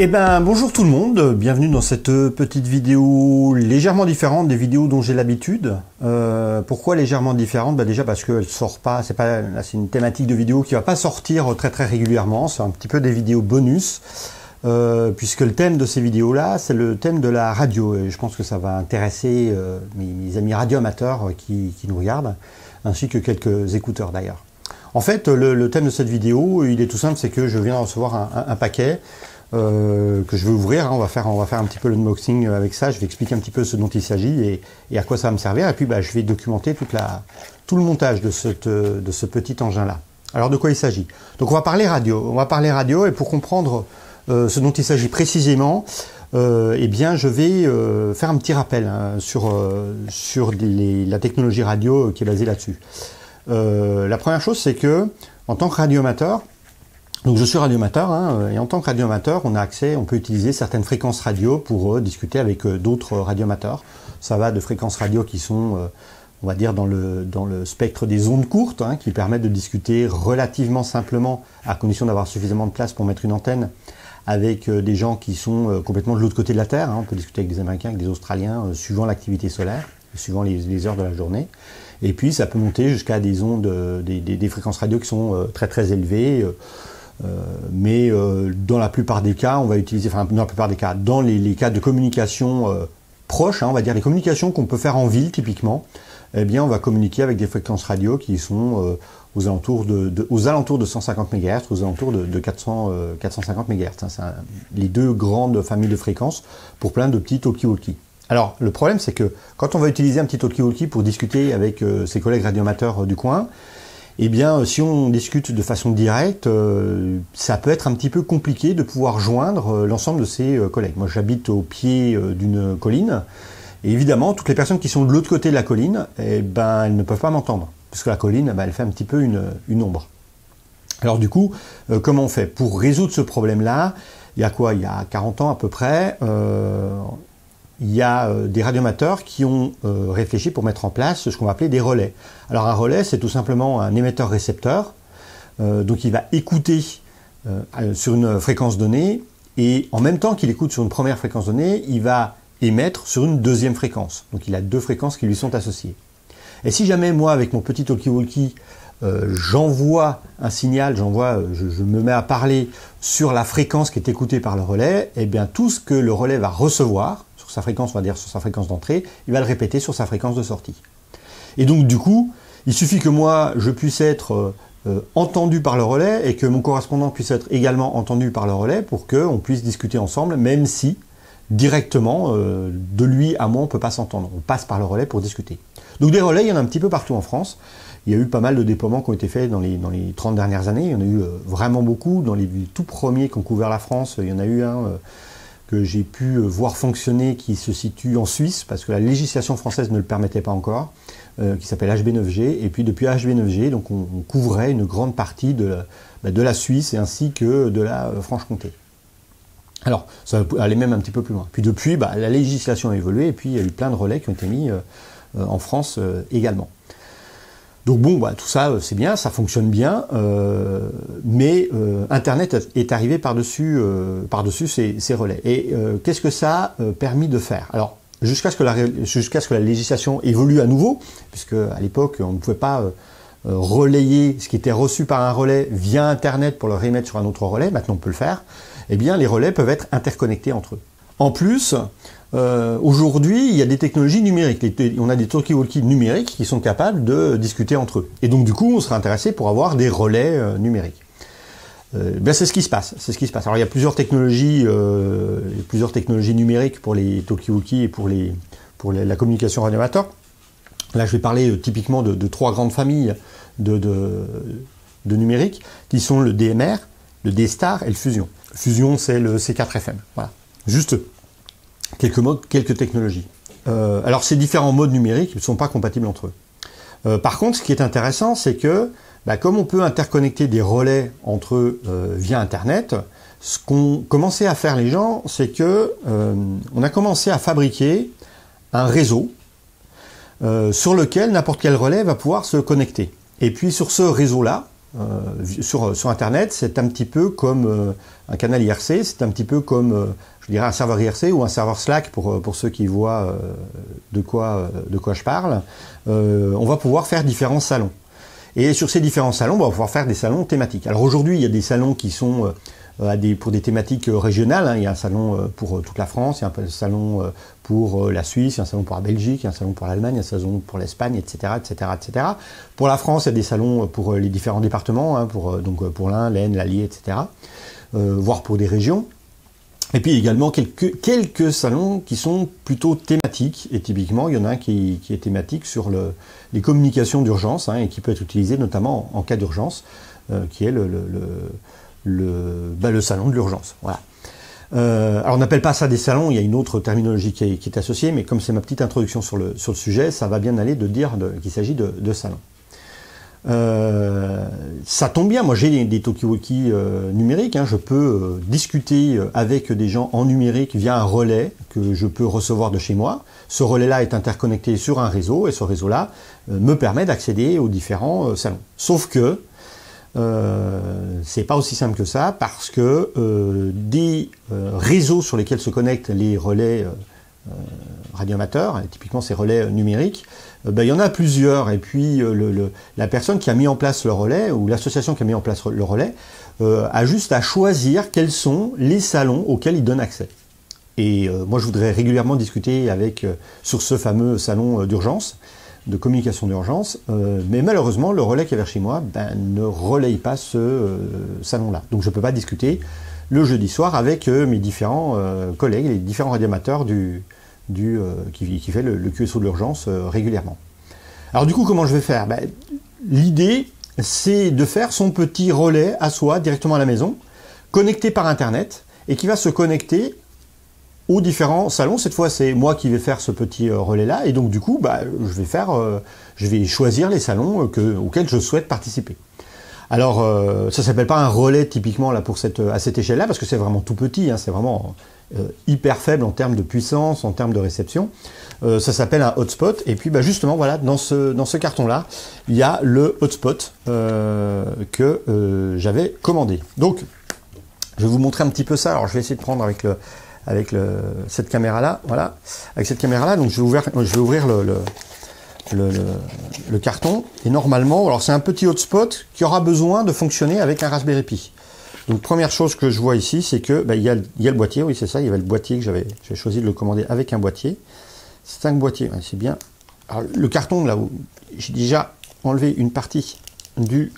Eh ben bonjour tout le monde, bienvenue dans cette petite vidéo légèrement différente des vidéos dont j'ai l'habitude. Pourquoi légèrement différente? Déjà parce qu'elle sort pas, c'est une thématique de vidéo qui va pas sortir très régulièrement, c'est un petit peu des vidéos bonus, puisque le thème de ces vidéos là c'est le thème de la radio, et je pense que ça va intéresser mes amis radioamateurs qui nous regardent, ainsi que quelques écouteurs d'ailleurs. En fait le thème de cette vidéo il est tout simple, c'est que je viens de recevoir un paquet que je vais ouvrir, hein. On va faire un petit peu l'unboxing avec ça, je vais expliquer un petit peu ce dont il s'agit et à quoi ça va me servir, et puis je vais documenter tout le montage de ce petit engin là. Alors de quoi il s'agit? Donc on va parler radio, et pour comprendre ce dont il s'agit précisément, eh bien je vais faire un petit rappel hein, sur la technologie radio qui est basée là-dessus. La première chose, c'est que en tant que radioamateur, donc je suis radioamateur, hein, et en tant que radioamateur, on peut utiliser certaines fréquences radio pour discuter avec d'autres radioamateurs. Ça va de fréquences radio qui sont, on va dire, dans le spectre des ondes courtes, hein, qui permettent de discuter relativement simplement, à condition d'avoir suffisamment de place pour mettre une antenne, avec des gens qui sont complètement de l'autre côté de la Terre. Hein. On peut discuter avec des Américains, avec des Australiens, suivant l'activité solaire, suivant les heures de la journée. Et puis ça peut monter jusqu'à des ondes, des fréquences radio qui sont très élevées. Mais dans la plupart des cas, on va utiliser, enfin dans la plupart des cas, dans les cas de communication proches, hein, on va dire les communications qu'on peut faire en ville typiquement, eh bien on va communiquer avec des fréquences radio qui sont aux alentours de 150 MHz, aux alentours de 450 MHz. Hein, c'est les deux grandes familles de fréquences pour plein de petits talkie-walkie. Alors le problème, c'est que quand on va utiliser un petit talkie-walkie pour discuter avec ses collègues radioamateurs du coin, eh bien, si on discute de façon directe, ça peut être un petit peu compliqué de pouvoir joindre l'ensemble de ses collègues. Moi, j'habite au pied d'une colline, et évidemment, toutes les personnes qui sont de l'autre côté de la colline, eh ben, elles ne peuvent pas m'entendre, parce que la colline, elle fait un petit peu une ombre. Alors du coup, comment on fait? Pour résoudre ce problème-là, il y a quoi? Il y a 40 ans à peu près, il y a des radioamateurs qui ont réfléchi pour mettre en place ce qu'on va appeler des relais. Alors un relais, c'est tout simplement un émetteur-récepteur, donc il va écouter sur une fréquence donnée, et en même temps qu'il écoute sur une première fréquence donnée, il va émettre sur une deuxième fréquence. Donc il a deux fréquences qui lui sont associées. Et si jamais moi, avec mon petit talkie-walkie, j'envoie un signal, je me mets à parler sur la fréquence qui est écoutée par le relais, eh bien tout ce que le relais va recevoir, sa fréquence, on va dire sur sa fréquence d'entrée, il va le répéter sur sa fréquence de sortie. Et donc du coup, il suffit que moi je puisse être entendu par le relais et que mon correspondant puisse être également entendu par le relais pour qu'on puisse discuter ensemble, même si directement de lui à moi on ne peut pas s'entendre. On passe par le relais pour discuter. Donc des relais, il y en a un petit peu partout en France. Il y a eu pas mal de déploiements qui ont été faits dans les 30 dernières années. Il y en a eu vraiment beaucoup. Dans les tout premiers qui ont couvert la France, il y en a eu un que j'ai pu voir fonctionner, qui se situe en Suisse, parce que la législation française ne le permettait pas encore, qui s'appelle HB9G, et puis depuis HB9G, donc on couvrait une grande partie de la Suisse, et ainsi que de la Franche-Comté. Alors, ça allait même un petit peu plus loin. Puis depuis, la législation a évolué, et puis il y a eu plein de relais qui ont été mis en France également. Donc bon, tout ça c'est bien, ça fonctionne bien, mais Internet est arrivé par-dessus ces relais. Et qu'est-ce que ça a permis de faire? Alors, jusqu'à ce que la législation évolue à nouveau, puisque à l'époque on ne pouvait pas relayer ce qui était reçu par un relais via Internet pour le réémettre sur un autre relais, maintenant on peut le faire, eh bien les relais peuvent être interconnectés entre eux. En plus, aujourd'hui, il y a des technologies numériques. On a des talkie-walkie numériques qui sont capables de discuter entre eux. Et donc, du coup, on serait intéressé pour avoir des relais numériques. C'est ce qui se passe. Alors, il y a plusieurs technologies numériques pour les talkie-walkie et pour la communication radioamateur. Là, je vais parler typiquement de trois grandes familles de numériques, qui sont le DMR, le D-Star et le Fusion. Fusion, c'est le C4FM. Voilà. Juste quelques technologies. Alors ces différents modes numériques ne sont pas compatibles entre eux. Par contre, ce qui est intéressant, c'est que comme on peut interconnecter des relais entre eux via Internet, ce qu'ont commencé à faire les gens, c'est que on a commencé à fabriquer un réseau sur lequel n'importe quel relais va pouvoir se connecter. Et puis sur ce réseau-là, sur Internet, c'est un petit peu comme un canal IRC, c'est un petit peu comme, je dirais, un serveur IRC ou un serveur Slack pour ceux qui voient de quoi je parle. On va pouvoir faire différents salons. Et sur ces différents salons, on va pouvoir faire des salons thématiques. Alors aujourd'hui, il y a des salons qui sont pour des thématiques régionales. Hein. Il y a un salon pour toute la France, il y a un salon pour la Suisse, il y a un salon pour la Belgique, il y a un salon pour l'Allemagne, il y a un salon pour l'Espagne, etc., etc., etc. Pour la France, il y a des salons pour les différents départements, hein, donc pour l'Ain, l'Aisne, l'Allier, etc., voire pour des régions. Et puis également quelques salons qui sont plutôt thématiques. Et typiquement, il y en a un qui est thématique sur les communications d'urgence, hein, et qui peut être utilisé notamment en cas d'urgence, qui est le salon de l'urgence. Voilà. Alors on n'appelle pas ça des salons, il y a une autre terminologie qui est associée, mais comme c'est ma petite introduction sur le sujet, ça va bien aller de dire qu'il s'agit de salons. Ça tombe bien, moi j'ai des talkie-walkie numériques, hein, je peux discuter avec des gens en numérique via un relais que je peux recevoir de chez moi. Ce relais-là est interconnecté sur un réseau, et ce réseau-là me permet d'accéder aux différents salons. Sauf que c'est pas aussi simple que ça, parce que des réseaux sur lesquels se connectent les relais radioamateurs, et typiquement ces relais numériques, il y en a plusieurs, et puis la personne qui a mis en place le relais, ou l'association qui a mis en place le relais, a juste à choisir quels sont les salons auxquels il donne accès. Et moi je voudrais régulièrement discuter sur ce fameux salon d'urgence, de communication d'urgence, mais malheureusement le relais qui est vers chez moi ne relaye pas ce salon-là. Donc je ne peux pas discuter le jeudi soir avec mes différents collègues, les différents radioamateurs qui fait le QSO de l'urgence régulièrement. Alors du coup, comment je vais faire? L'idée, c'est de faire son petit relais à soi, directement à la maison, connecté par Internet, et qui va se connecter aux différents salons. Cette fois, c'est moi qui vais faire ce petit relais-là, et donc du coup, je vais choisir les salons auxquels je souhaite participer. Alors, ça s'appelle pas un relais typiquement là à cette échelle-là, parce que c'est vraiment tout petit, hein, c'est vraiment hyper faible en termes de puissance, en termes de réception. Ça s'appelle un hotspot, et puis justement, voilà, dans ce carton-là, il y a le hotspot que j'avais commandé. Donc, je vais vous montrer un petit peu ça. Alors, je vais essayer de prendre avec cette caméra-là, voilà, avec cette caméra-là. Donc, je vais ouvrir le carton, et normalement, alors c'est un petit hotspot qui aura besoin de fonctionner avec un Raspberry Pi. Donc première chose que je vois ici, c'est que il y a le boîtier, oui c'est ça, il y avait le boîtier que j'ai choisi de le commander avec un boîtier. 5 boîtiers, ouais, c'est bien. Alors le carton, là où j'ai déjà enlevé une partie du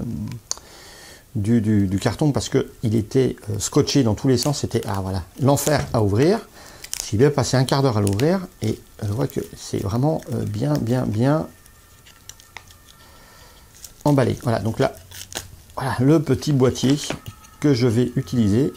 carton parce que il était scotché dans tous les sens, c'était voilà, l'enfer à ouvrir. J'ai bien passé un quart d'heure à l'ouvrir, et je vois que c'est vraiment bien emballé. Voilà, donc là, voilà le petit boîtier que je vais utiliser.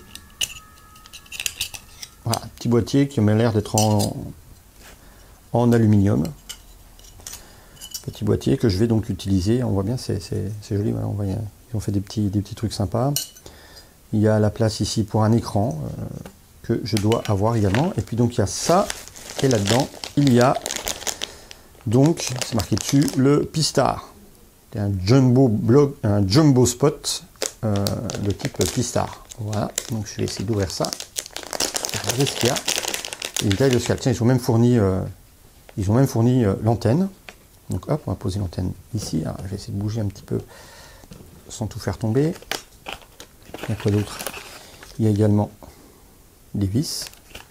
Voilà, petit boîtier qui m'a l'air d'être en aluminium. Petit boîtier que je vais donc utiliser. On voit bien, c'est joli. Voilà, on voit, ils ont fait des petits trucs sympas. Il y a la place ici pour un écran que je dois avoir également. Et puis donc il y a ça, et là-dedans il y a donc, c'est marqué dessus, le Pistar. C'est un jumbo spot de type Pistar. Voilà, donc je vais essayer d'ouvrir ça. Regardez ce qu'il y a. Une taille de scale. Tiens, ils ont même fourni l'antenne. Donc hop, on va poser l'antenne ici. Alors, je vais essayer de bouger un petit peu sans tout faire tomber. Il y a quoi d'autre? Il y a également des vis.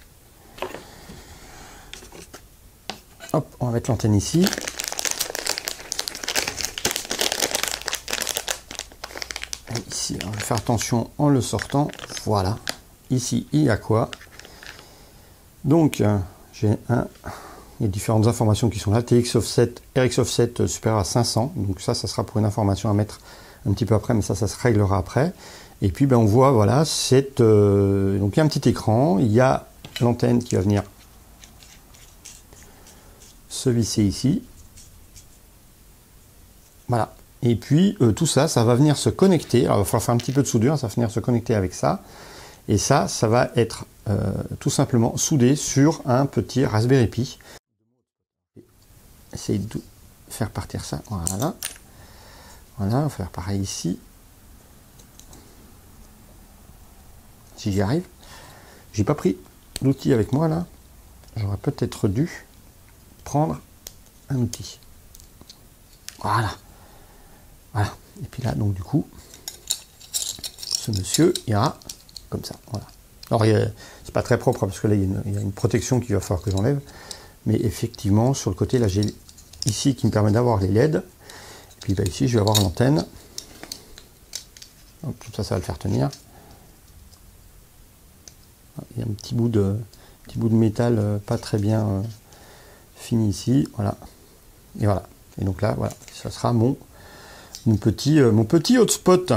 Hop, on va mettre l'antenne ici. Et ici, alors, je vais faire attention en le sortant. Voilà. Ici, il y a quoi? Donc, il y a différentes informations qui sont là. TX offset, RX offset supérieur à 500. Donc ça sera pour une information à mettre un petit peu après, mais ça se réglera après. Et puis, on voit, voilà, donc il y a un petit écran. Il y a l'antenne qui va venir se visser ici. Voilà. Et puis, tout ça, ça va venir se connecter. Alors, il va falloir faire un petit peu de soudure. Ça va venir se connecter avec ça. Et ça va être tout simplement soudé sur un petit Raspberry Pi. Essayez de faire partir ça. Voilà. Voilà, on va faire pareil ici. Si j'y arrive. J'ai pas pris l'outil avec moi là. J'aurais peut-être dû prendre un outil. Voilà. Voilà. Et puis là, donc du coup, ce monsieur ira comme ça. Voilà. Alors, c'est pas très propre parce que là, il y a une protection qu'il va falloir que j'enlève. Mais effectivement, sur le côté, là, j'ai ici qui me permet d'avoir les LED. Et puis bah, ici, je vais avoir l'antenne. Tout ça, ça va le faire tenir. Il y a un petit bout de métal pas très bien fini ici. Voilà. Et voilà. Et donc là, voilà, ça sera mon petit hotspot.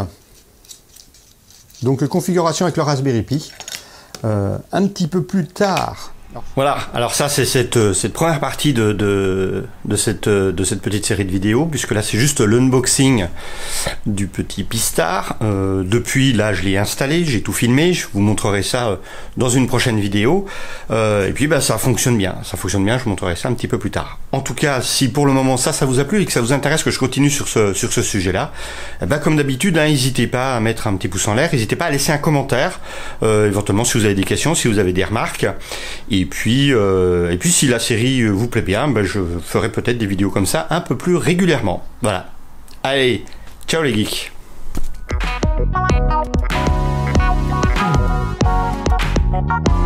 Donc configuration avec le Raspberry Pi. Un petit peu plus tard. Voilà, alors ça c'est cette première partie de cette petite série de vidéos, puisque là c'est juste l'unboxing du petit Pi-Star. Depuis là je l'ai installé, j'ai tout filmé, je vous montrerai ça dans une prochaine vidéo. Et puis bah ça fonctionne bien, je vous montrerai ça un petit peu plus tard. En tout cas, si pour le moment ça vous a plu et que ça vous intéresse que je continue sur ce sujet-là, bah comme d'habitude, n'hésitez pas à mettre un petit pouce en l'air, n'hésitez pas à laisser un commentaire, éventuellement si vous avez des questions, si vous avez des remarques. Et puis si la série vous plaît bien, ben je ferai peut-être des vidéos comme ça un peu plus régulièrement. Voilà. Allez, ciao les geeks. Bye.